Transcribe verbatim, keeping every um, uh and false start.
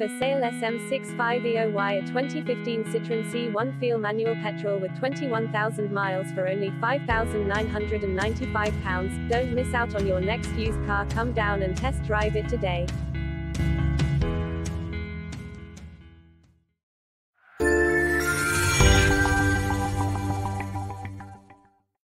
For sale S M six five E O Y, a twenty fifteen Citroen C one Feel manual petrol with twenty-one thousand miles for only five thousand nine hundred ninety-five pounds. Don't miss out on your next used car. Come down and test drive it today.